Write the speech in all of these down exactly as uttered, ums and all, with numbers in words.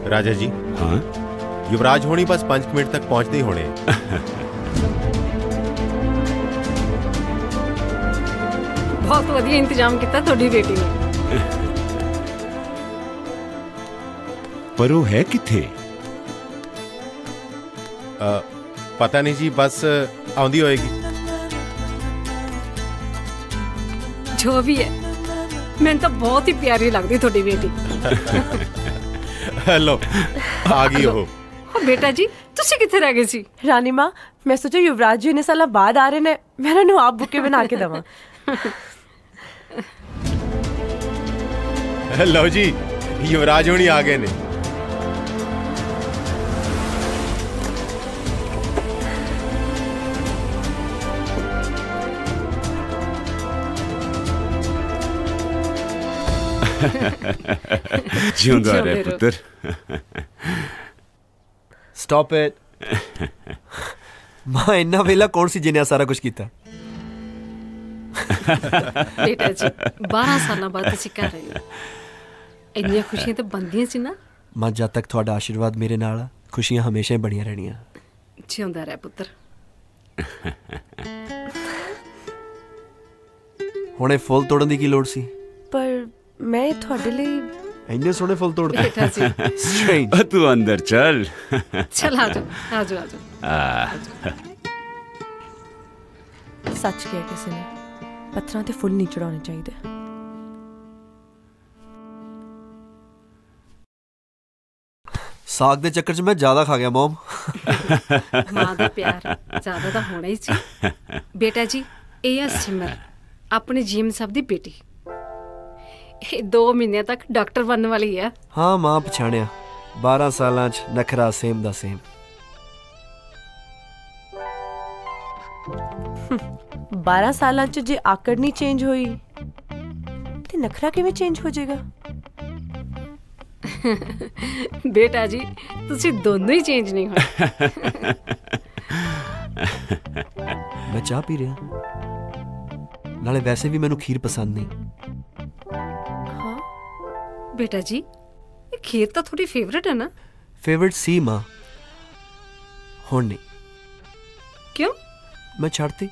राजा जी। हाँ युवराज होनी बस पांच मिनट तक पहुंचते ही होने। बहुत वधिया इंतजाम किया थोड़ी बेटी ने। पर वो है किथे? पता नहीं जी, बस आउंदी होएगी। जो भी है, मैंने तो बहुत ही प्यारी लगती थोड़ी बेटी। हेलो, आ गई हो। ओ बेटा जी, तुसी किथे रह गए सी? रानी माँ, मैं सोचा युवराज जी ने साल बाद आ रहे ने, मैं उन्हें आप बुके बना के दवा। लो जी, युवराज होनी आ गए ने। जिंदा रहे पुत्र। Stop it. मां इन्ना वेला कौन सी जिन्हें सारा कुछ किया? बेटा जी, बारह साल बाद तुसी कर रहे हो, इन्नियां खुशियां तो बनदियां सी ना। मां, जब तक थोड़ा आशीर्वाद मेरे नाल, खुशियां हमेशा ही बनिया रहनियां। जिंदा रह पुत्र। हुणे फुल तोड़न दी की लोड़ सी? पर मैं थोड़े लिए इन्ने सोने फुल तोड़ दे। बेटा जी, स्ट्रेंज। तू अंदर चल। चल आ जाओ, आ जाओ, आ जाओ। सच कहा किसी ने, पत्थरों ते फुल नहीं चढ़ाने चाहिए। साग दे चक्कर च मैं ज्यादा खा गया मॉम। मां दा प्यार ज्यादा तो होना ही सी। बेटा जी, ये है सिमर, अपने जीएम साहब दी बेटी। ये दो महीने तक डॉक्टर बनने वाली है। हाँ मां, पछाणिया। बारह साल नखरा सेम दा सेम। बारह साल च जे आकड़ नहीं चेंज हुई ते नखरा किवें चेंज हो जाएगा? बेटा जी, तुसी दोनों ही चेंज नहीं हो। मैं चाह पी रहा, नाले वैसे भी मैनू खीर पसंद नहीं। बेटा जी, ये खीर तो थोड़ी फेवरेट है ना? फेवरेट सी मां, हुण नहीं। क्यों? मैं छाड़ती।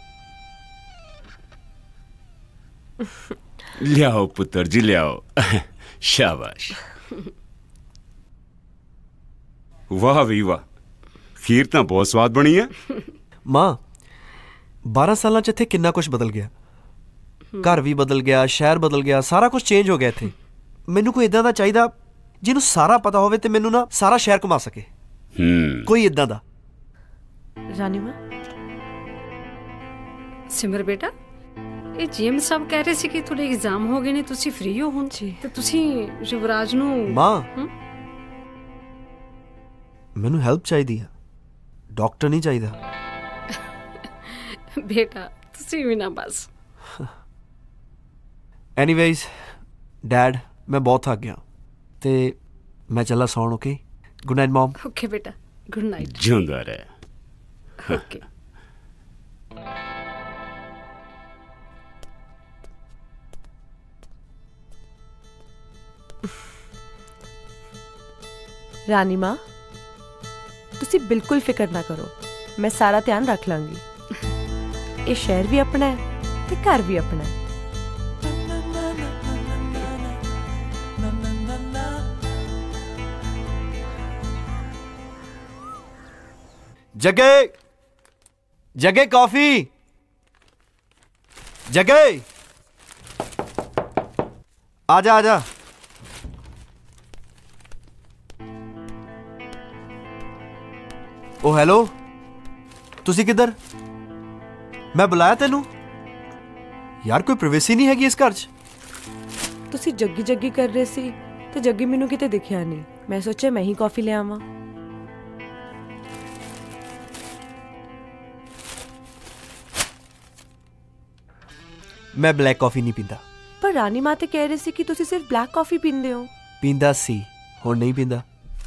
लियाओ पुत्र जी, लियाओ। शाबाश। वाह भी वाह, खीर तो बहुत स्वाद बनी है। मां, बारह साल च इत्थे कितना कुछ बदल गया। घर भी बदल गया, शहर बदल गया, सारा कुछ चेंज हो गया इत्थे। मैनू कोई इदां दा चाहिदा जिन्हों सारा पता होवे ते मैनू ना सारा शहर घुमा सके। कोई इदां दा। रानी मां, सिमर बेटा, ये जीएम साहब कह रहे सी कि थोड़े एग्जाम हो गए ने, तुसी फ्री हो हुण जी, ते तुसी युवराज नू। मां, मैनू हेल्प चाहिदी है, डॉक्टर नहीं चाहिदा। बेटा, तुसी भी ना बस। एनीवेज डैड, मैं बहुत थक गया ते मैं चला सौण। Okay, good night mom. Okay बेटा, गुड नाइट। जिंदा रहे। ओके। रानी मां, तुसी बिल्कुल फिक्र ना करो, मैं सारा ध्यान रख लांगी। ये शहर भी अपना है ते घर भी अपना है। जगे, जगे कॉफी, जगे आजा आजा। ओ हेलो, तुसी किधर? मैं बुलाया तेनू यार, कोई प्राइवेसी नहीं हैगी इस घर च। तुसी जग्गी जग्गी कर रहे सी ते जग्गी मैनू किते दिखिया नहीं। मैं सोचा मैं ही कॉफी ले आवां। मैं ब्लैक कॉफी नहीं पींदा। पर रानी मां ते कह रही सी कि तुसी सिर्फ ब्लैक कॉफी पींदे हो। पींदा सी, हुण नहीं पींदा।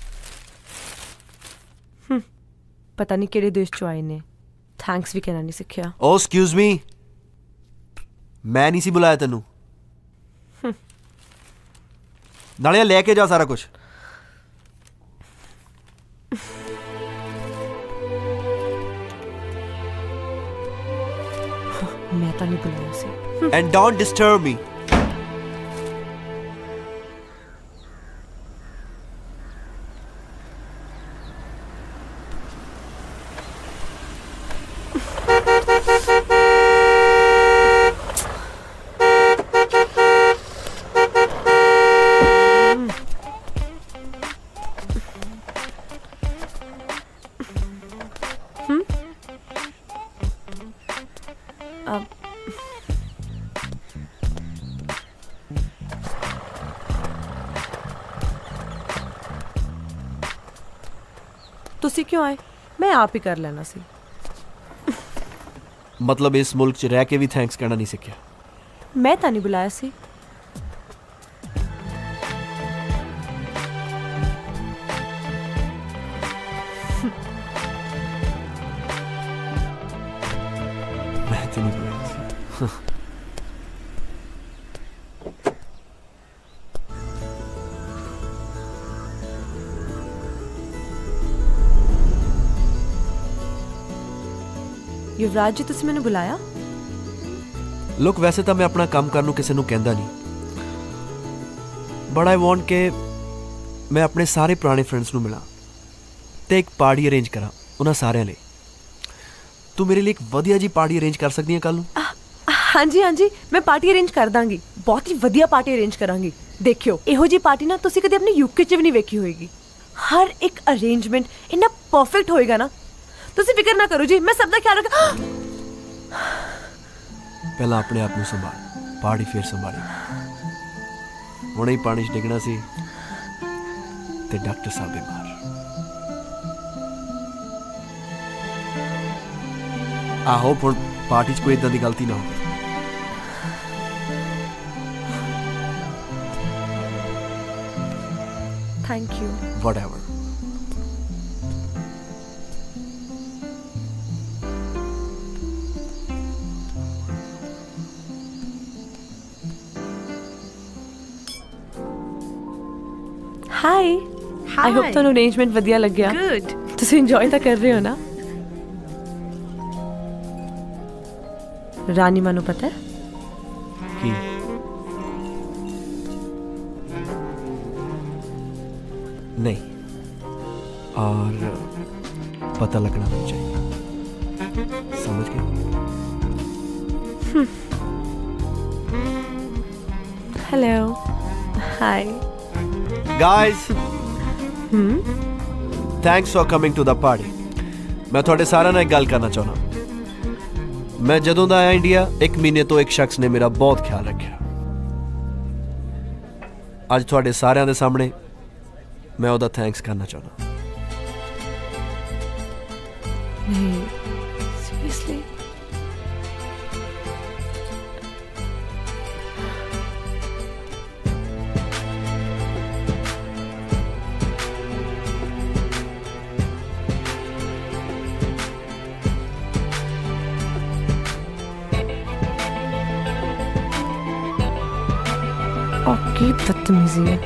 पता नहीं किहड़े देश चों आए ने, थैंक्स भी कहना नहीं सिक्ख्या। ओ एक्सक्यूज मी, मैं नहीं सी बुलाया तेनू। नाले लेके जा सारा कुछ। पता नहीं बुलाया सी। And don't disturb me. तुसी क्यों आए? मैं आप ही कर लेना सी। मतलब इस मुल्क च रह के भी थैंक्स कहना नहीं सीखिया? मैं तो नहीं बुलाया सी। मैं तो नहीं बुलाया सी। युवराज जी तुसी मैंने बुलाया? लुक वैसे तो मैं अपना काम करने ਨੂੰ ਕਿਸੇ ਨੂੰ ਕਹਿੰਦਾ ਨਹੀਂ, ਬਟ ਆਈ ਵਾਂਟ ਕਿ ਮੈਂ ਆਪਣੇ ਸਾਰੇ ਪੁਰਾਣੇ ਫਰੈਂਡਸ ਨੂੰ ਮਿਲਾਂ ਤੇ ਇੱਕ ਪਾਰਟੀ ਅਰੇਂਜ ਕਰਾਂ ਉਹਨਾਂ ਸਾਰਿਆਂ ਲਈ। ਤੂੰ ਮੇਰੇ ਲਈ ਇੱਕ ਵਧੀਆ ਜੀ ਪਾਰਟੀ ਅਰੇਂਜ ਕਰ ਸਕਦੀ ਹੈ ਕੱਲ ਨੂੰ? हाँ जी हाँ जी मैं पार्टी अरेंज कर दांगी, बहुत ही वधिया पार्टी अरेंज करांगी। देखियो इहो जी पार्टी ना तुसी कदे अपने यूके च भी नहीं वेखी होएगी। हर एक अरेंजमेंट इन्ना परफेक्ट होएगा ना, तुसी फिक्र ना करो जी, मैं सब दा ख्याल रखा। पहला अपने आप ਨੂੰ ਸੰਭਾਲ, ਪਾਰਟੀ ਫੇਰ ਸੰਭਾਲੀ। ਹੁਣੇ ਹੀ ਪਾਣੀ 'ਚ ਡਿੱਗਣਾ ਸੀ ਤੇ ਡਾਕਟਰ ਸਾਹਿਬ ਬਿਮਾਰ। ਆਹੋ ਹੁਣ ਪਾਰਟੀ 'ਚ ਕੋਈ ਇਦਾਂ ਦੀ ਗਲਤੀ ਨਾ ਹੋਵੇ। Thank you. Whatever. Hi I hope ਤੁਹਾਨੂੰ ਅਰੇਂਜਮੈਂਟ ਵਧੀਆ ਲੱਗਿਆ। गुड। ਤੁਸੀਂ ਇੰਜੋਏ ਤਾਂ ਕਰ ਰਹੇ ਹੋ ਨਾ? ਰਾਨੀ ਮਾਨੂੰ ਪਤਾ ਹੈ? ਕੀ? नहीं, और पता लगना भी चाहिए, समझ गए? Hello hi guys, thanks for coming to the party. मैं थोड़े सारा ना एक गल करना चाहना। मैं जदों दा आया इंडिया एक महीने तो एक शख्स ने मेरा बहुत ख्याल रखा। अज थोड़े सारे दे सामने मैं उदा थैंक्स करना चाहना। नहीं सीरियसली? ओके बदतमीजी है।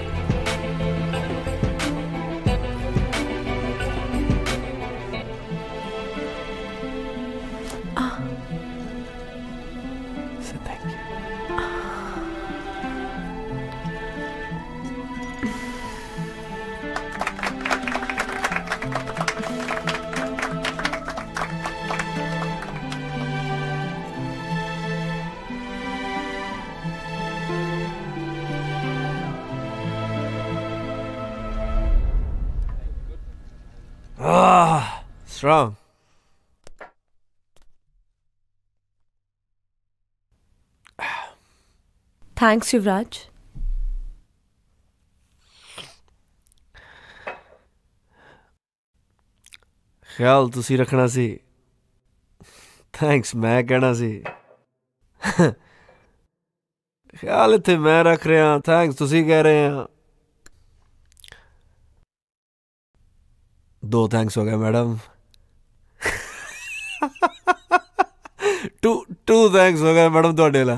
Ah, strong. थैंक्स युवराज। ख्याल तुसी रखना सी, थैंक्स मैं कहना सी। ख्याल इत्थे मैं रख रहा, थैंक्स तुसी कह रहे हैं। दो थैंक्स हो गए मैडम। टू टू थैंक्स हो गए मैडम तुहाडे ला।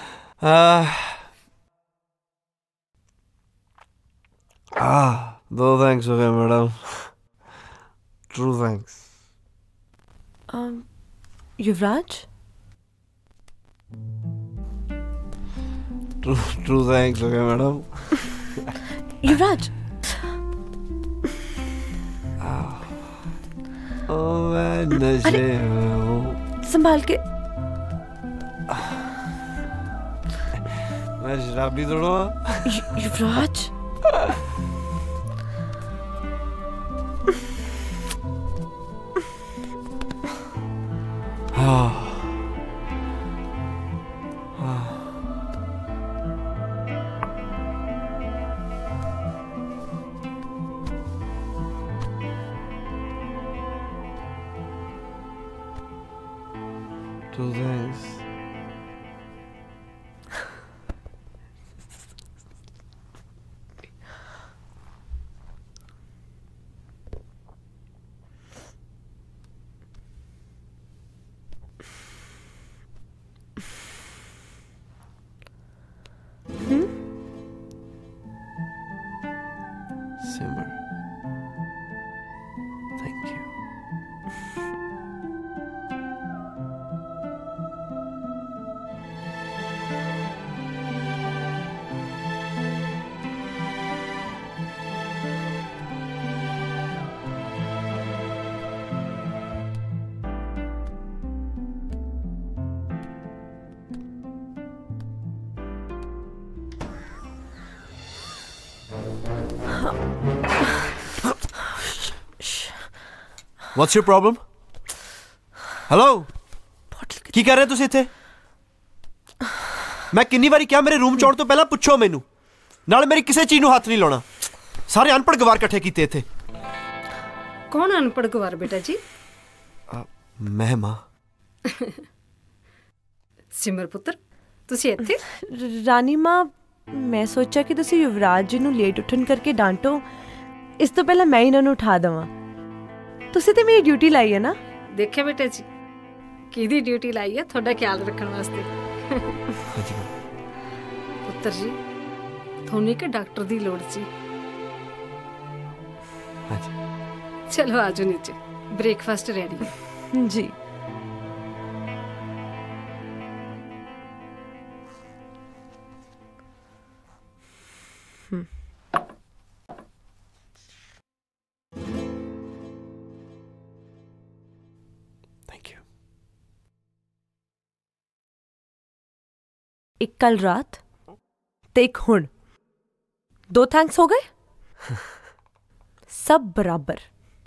आ दो थैंक्स हो गए madam, true thanks. Yuvraj true true thanks okay madam. Yuvraj ओ मैं नशे में हूँ। संभाल के। मैं शराबी थोड़ा। यु- युवराज हाँ True thanks. Simmer. Thank you. What's your problem? Hello? ਕੀ ਕਰ ਰਹੇ ਤੁਸੀਂ ਇੱਥੇ? ਮੈਂ ਕਿੰਨੀ ਵਾਰੀ ਕਿਹਾ ਮੇਰੇ ਰੂਮ ਚੌੜ ਤੋਂ ਪਹਿਲਾਂ ਪੁੱਛੋ ਮੈਨੂੰ। ਨਾਲ ਮੇਰੀ ਕਿਸੇ ਚੀਜ਼ ਨੂੰ ਹੱਥ ਨਹੀਂ ਲਾਉਣਾ। ਸਾਰੇ ਅਨਪੜ੍ਹ ਗਵਾਰ ਇਕੱਠੇ ਕੀਤੇ ਇੱਥੇ। ਕੌਣ ਅਨਪੜ੍ਹ ਗਵਾਰ ਬੇਟਾ ਜੀ? ਮੈਂ ਮਾਂ। ਸਿਮਰ ਪੁੱਤਰ ਤੁਸੀਂ ਇੱਥੇ? ਰ- ਰਾਣੀ ਮਾਂ ਮੈਂ ਸੋਚਿਆ ਕਿ ਤੁਸੀਂ ਯੁਵਰਾਜ ਜੀ ਨੂੰ ਲੇਟ ਉੱਠਣ ਕਰਕੇ ਡਾਂਟੋ, ਇਸ ਤੋਂ ਪਹਿਲਾਂ ਮੈਂ ਇਹਨਾਂ ਨੂੰ ਉਠਾ ਦੇਵਾਂ। ਤੁਸੀਂ ਤੇ ਮੇਰੀ ਡਿਊਟੀ ਲਾਈ ਹੈ ਨਾ। ਦੇਖਿਆ ਬੇਟਾ ਜੀ ਕਿਹਦੀ ਡਿਊਟੀ ਲਾਈ ਹੈ ਤੁਹਾਡਾ ਖਿਆਲ ਰੱਖਣ ਵਾਸਤੇ। ਹਾਂਜੀ ਪੁੱਤਰ ਜੀ ਤੁਹਾਨੂੰ ਇੱਕ ਡਾਕਟਰ ਦੀ ਲੋੜ ਸੀ। ਹਾਂਜੀ ਚਲੋ ਆਜੋ ਨੀਚੇ, ਬ੍ਰੇਕਫਾਸਟ ਰੈਡੀ ਹੈ। ਜੀ ਥੈਂਕ ਯੂ। ਇੱਕ ਕੱਲ ਰਾਤ ਤੇ ਇੱਕ ਹੁਣ, ਦੋ ਥੈਂਕਸ ਹੋ ਗਏ। ਸਭ ਬਰਾਬਰ।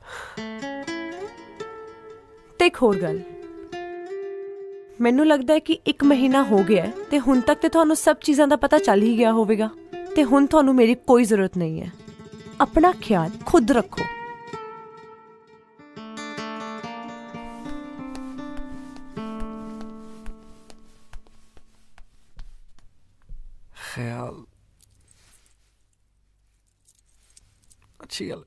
ਤੇ ਇੱਕ ਹੋਰ ਗੱਲ, ਮੈਨੂੰ ਲੱਗਦਾ ਹੈ ਕਿ ਇੱਕ ਮਹੀਨਾ ਹੋ ਗਿਆ ਹੈ ਤੇ ਹੁਣ ਤੱਕ ਤੇ ਤੁਹਾਨੂੰ ਸਭ ਚੀਜ਼ਾਂ ਦਾ ਪਤਾ ਚੱਲ ਹੀ ਗਿਆ ਹੋਵੇਗਾ ਤੇ ਹੁਣ ਤੁਹਾਨੂੰ ਮੇਰੀ ਕੋਈ ਜ਼ਰੂਰਤ ਨਹੀਂ ਹੈ। ਆਪਣਾ ਖਿਆਲ ਖੁਦ ਰੱਖੋ। ਖਿਆਲ ਅੱਛੀ ਗੱਲ।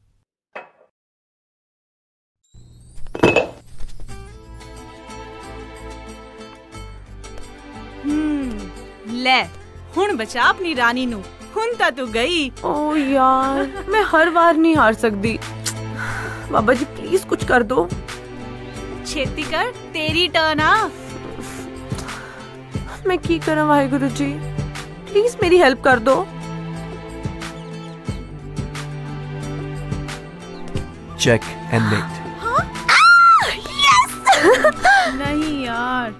ਹੂੰ ਲੈ ਹੁਣ ਬਚਾ ਆਪਣੀ ਰਾਣੀ ਨੂੰ। ਹੁਣ ਤਾਂ ਤੂੰ ਗਈ। ਓ ਯਾਰ ਮੈਂ ਹਰ ਵਾਰ ਨਹੀਂ ਹਾਰ ਸਕਦੀ। ਬਾਬਾ ਜੀ ਪਲੀਜ਼ ਕੁਝ ਕਰ ਦੋ। ਛੇਤੀ ਕਰ, ਤੇਰੀ ਟਰਨ ਆ। ਮੈਂ ਕੀ ਕਰਾਂ ਵਾਹਿਗੁਰੂ ਜੀ, ਪਲੀਜ਼ ਮੇਰੀ ਹੈਲਪ ਕਰ ਦੋ। Check and mate. ਨਹੀਂ ਯਾਰ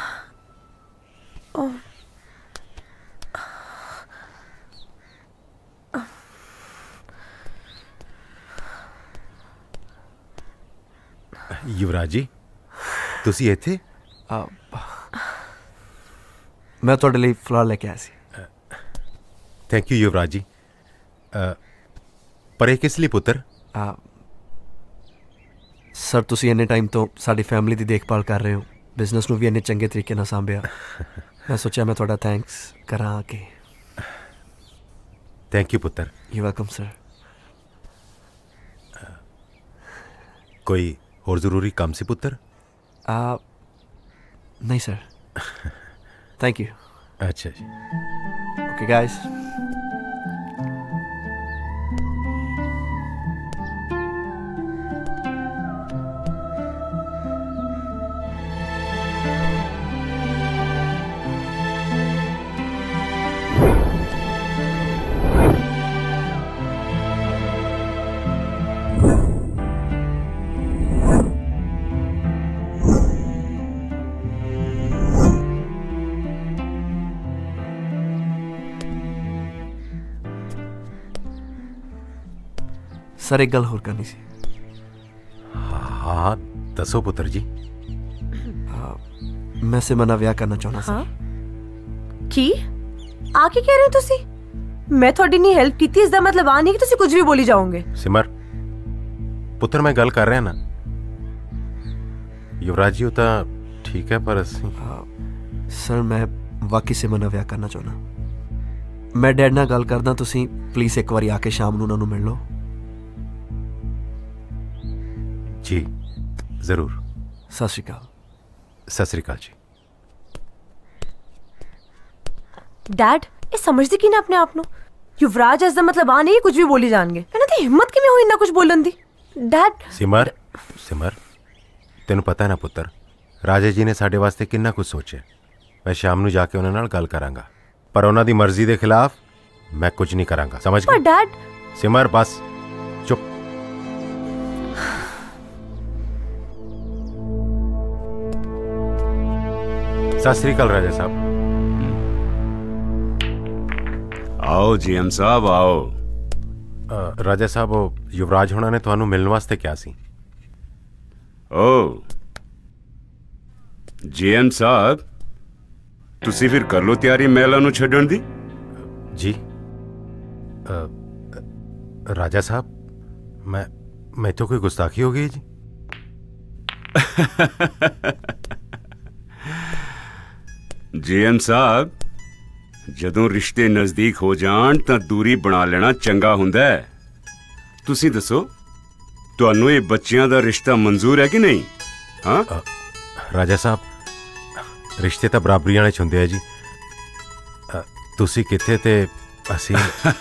ਯੁਵਰਾਜ ਜੀ ਤੁਸੀਂ ਇੱਥੇ? ਮੈਂ ਤੁਹਾਡੇ ਲਈ ਫਲਾਰ ਲੈ ਕੇ ਆਇਆ ਸੀ। ਥੈਂਕ ਯੂ ਯੁਵਰਾਜ ਜੀ। ਅ, ਪਰ ਇਹ ਕਿਸ ਲਈ ਪੁੱਤਰ? ਸਰ ਤੁਸੀਂ ਇੰਨੇ ਟਾਈਮ ਤੋਂ ਸਾਡੀ ਫੈਮਿਲੀ ਦੀ ਦੇਖਭਾਲ ਕਰ ਰਹੇ ਹੋ, ਬਿਜ਼ਨਸ ਨੂੰ ਵੀ ਇੰਨੇ ਚੰਗੇ ਤਰੀਕੇ ਨਾਲ ਸੰਭਿਆ। ਮੈਂ ਸੋਚਿਆ ਮੈਂ ਤੁਹਾਡਾ ਥੈਂਕਸ ਕਰਾਂ ਕਿ। ਥੈਂਕ ਯੂ ਪੁੱਤਰ। You welcome sir. ਕੋਈ ਹੋਰ ਜ਼ਰੂਰੀ ਕੰਮ ਸੀ ਪੁੱਤਰ? ਨਹੀਂ ਸਰ, ਥੈਂਕ ਯੂ। ਅੱਛਾ ਜੀ। Okay guys. सर एक गल होर करनी सी। हाँ दसो पुत्र जी। मैं सिमर नाल विआह करना चाहुंदा सी। हाँ की आके कह रहे हो तुसी? मैं थोड़ी नहीं हेल्प की, इसका मतलब आ नहीं कि तुसी कुछ भी बोली जाओगे। सिमर पुत्र मैं गल कर रहा ना, युवराज जी तो ठीक है पर असी सर मैं वाकई सिमर नाल विआह करना चाहुंदा। मैं डैड नाल गल करदा, तुसी प्लीज एक बारी आके शाम नूं उन्हां नूं मिल लो। जी जरूर। सत श्री अकाल। सत श्री अकाल जी। डैड ये समझदी की ना अपने आप नु? युवराज इसका मतलब आ नहीं कुछ भी बोली जाएंगे। इन्हां दी हिम्मत किवें होई इन्ना कुछ बोलन दी? डैड सिमर सिमर तेन पता है ना पुत्र, राजा जी ने साडे वास्ते किन्ना कुछ सोचे। मैं शाम नूं जाके उन्हां नाल गल करांगा, पर उन्हां दी मर्जी दे खिलाफ मैं कुछ नहीं करांगा, समझ पर गए? डैड सिमर बस चुप। सत श्री अकाल राजा साहब। आओ जीएम साहब आओ। अ, राजा साहब वो युवराज होना ने तुहानू मिलने वास्ते क्या सी? ओ जीएम साहब तुसी फिर कर लो तैयारी महलों नूं छड्डण दी। जी अ, राजा साहब मैं मैं तो कोई गुस्ताखी हो गई जी? जीएम साहब जदों रिश्ते नजदीक हो जाण तां दूरी बना लेना चंगा हुंदा है। तुसी दसो तुहानू ये बच्चियां दा रिश्ता मंजूर है कि नहीं? हाँ अ, राजा साहब रिश्ते तो बराबरी वाले हुंदे आ जी। अ, तुसी किथे ते असी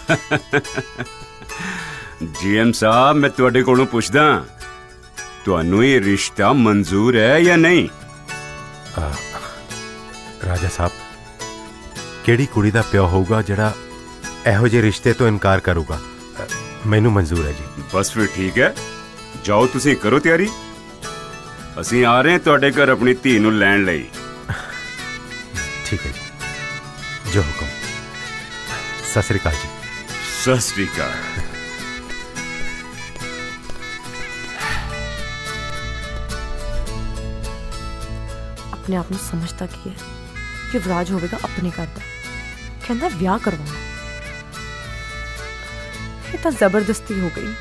जीएम साहब मैं तुहाडे कोलों पुछदा तुहानू ये रिश्ता मंजूर है या नहीं? अ, राजा साहब केड़ी कुड़ी दा प्यो होगा जड़ा एहो जे रिश्ते तो इनकार करूगा? अ, मैनू मंजूर है जी। बस फिर ठीक है, जाओ तुसी करो तैयारी, असी आ रहे हैं तुहाडे घर अपनी धी नूं लैण लई। ठीक है जी, जो हुक्म। सत श्री अकाल जी। सत श्री अकाल। अपने आप में समझता की है युवराज होगा अपने घर का, कहता विआह करवाना। ये तो जबरदस्ती हो गई।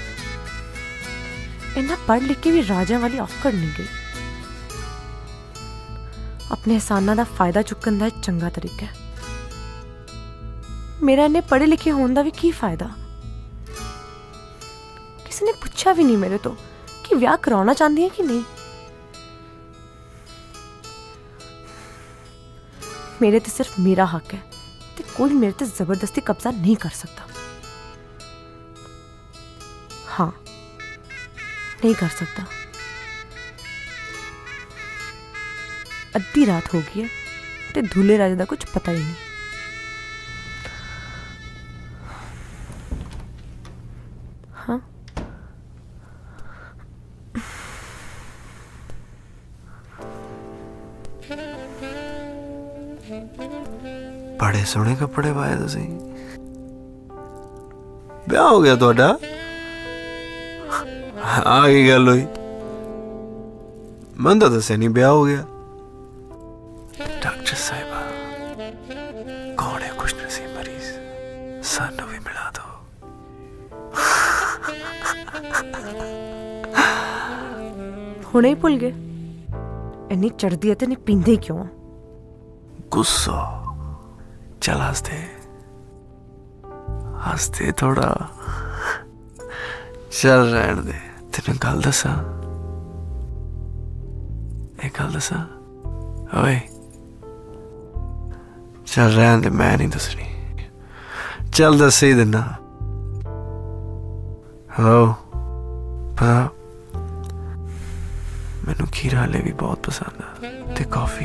इन्ना पढ़ लिख के भी राजा वाली औकड़ नहीं गई। अपने एहसाना का फायदा चुकन का चंगा तरीका है। मेरा इन्ने पढ़े लिखे होने का भी की फायदा? किसी ने पूछा भी नहीं मेरे तो कि विआह कराना चाहती है कि नहीं। मेरे ते सिर्फ मेरा हक है ते कोई मेरे ते जबरदस्ती कब्जा नहीं कर सकता। हाँ नहीं कर सकता। अद्धी रात हो गई है ते दूल्हे राजा का कुछ पता ही नहीं। हाँ बड़े सोहने कपड़े पाए तुसी। ब्याह हो गया तुहाडा? आ की गल हुई? मैं तो दस्या नहीं ब्याह हो गया। डॉक्टर साहिबा कौन है खुश नसीब मरीज, सानू भी मिला दो। हुणे ही भुल गए? इन्नी चढ़दी है ते नहीं पींदे क्यों? गुस्सा चल हंसते हंसते थोड़ा चल रहन दे। तेन गल दसा एक गल दसा ओए चल रहन दे, मैं नहीं दसनी। चल दस ही देना। हेलो पता मैनू खीर हाले भी बहुत पसंद है ते कॉफी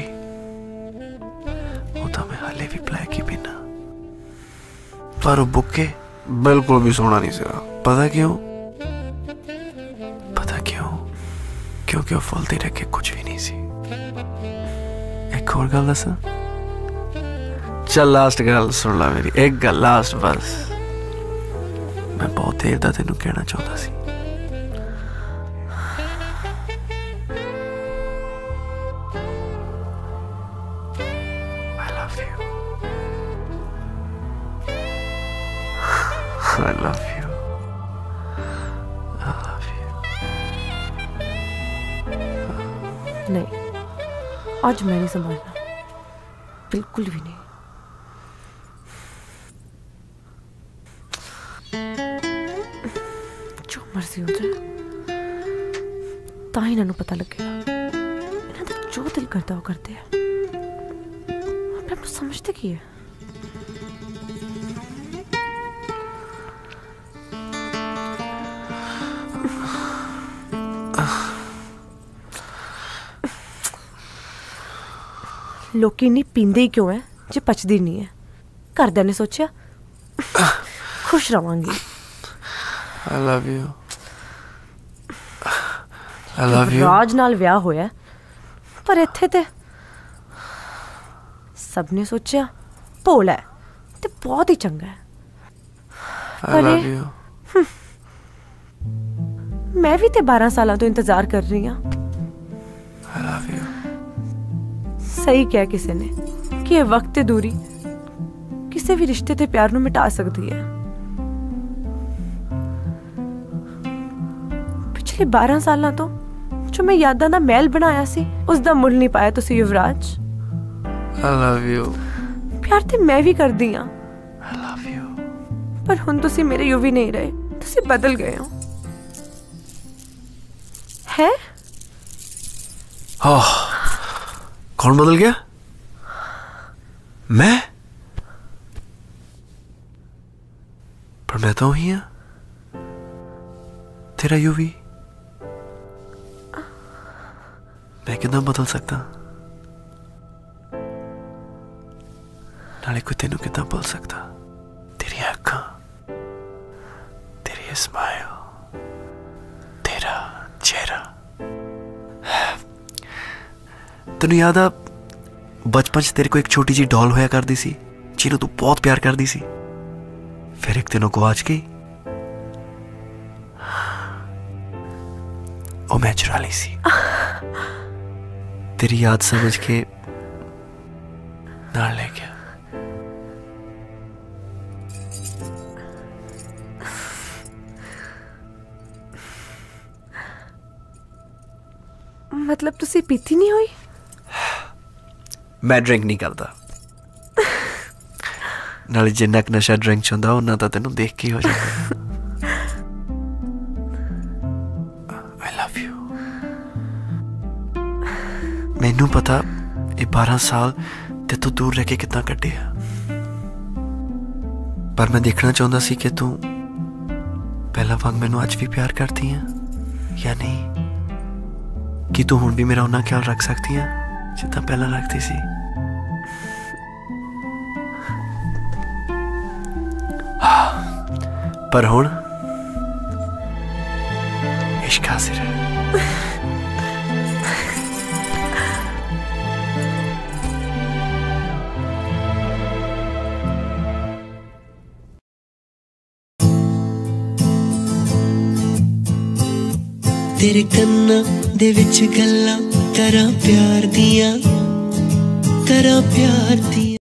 तो मैं हाले भी ब्लैक ही पीना। पर बुके बिल्कुल भी सोना नहीं सका। पता क्यों? पता क्यों? क्योंकि वो फलती रह के कुछ भी नहीं सी। एक और गल दसा। चल लास्ट गल सुन ला मेरी, एक गल लास्ट बस। मैं बहुत देर दा तेनू कहना चाहता सी। I love you. I love you. I love you. नहीं, आज मैं नहीं संभालना, बिल्कुल भी नहीं। जो मर्जी हो जाए, तां इन्हां नूं पता लगेगा। इन्हां दा जो दिल करता वो करते हैं। अपने आप नूं समझते की है? लोकी नहीं पींदे ही क्यों है जे पचदी नहीं है? घरदियां ने सोचा खुश रवांगी। I love you. I love you. राज नाल विआह होया, पर इत्थे ते सबने सोचा भोला है ते बहुत ही चंगा है। I love you. मैं भी ते बारह साल तो इंतजार कर रही हूँ। I love you. सही क्या किसी ने कि ये वक्त ते दूरी किसी भी रिश्ते ते प्यार नूं मिटा सकती है। पिछले बारह साल तो जो मैं यादां दा महल बनाया सी, उस दा मुल नहीं पाया तुसी युवराज। I love you. प्यार ते मैं भी कर दी हां, I love you. पर हुण तुसी मेरे युवी नहीं रहे, तुसी बदल गए हो। है? Oh. कौन बदल गया? मैं? पर मैं तो ही हूं तेरा यूवी। मैं कितना बदल सकता? नाले कोई तेनू कितना बोल सकता? तेरी आंखें, तेरी स्माइल, तेरा चेहरा। तेनू याद आ बचपन च तेरे को एक छोटी जी डॉल होया करदी सी जिन्हों तू बहुत प्यार करदी सी, फिर एक दिन गवाच गई, ओ मैं चुरा ली सी। तेरी याद समझ के नाल ले गया। मतलब तुसी पीती नहीं हुई? मैं ड्रिंक नहीं करता, नाले जिन्ना क नशा ड्रिंक च हुंदा उन्ना तां तैनूं देख के ही हो जांदा। I love you. मैनू पता ये बारह साल ते तू दूर रह के कितना कट्टे आ, पर मैं देखना चाहता सी कि तू पहला वांग मैनू अज भी प्यार करती है या नहीं, कि तू हुण भी मेरा उन्ना ख्याल रख सकती है जितना पहला रखती सी। पर हुण इश्क हासिल है। तेरे कन्ना दे विच गल्लां करा प्यार दियां, करा प्यार दियां।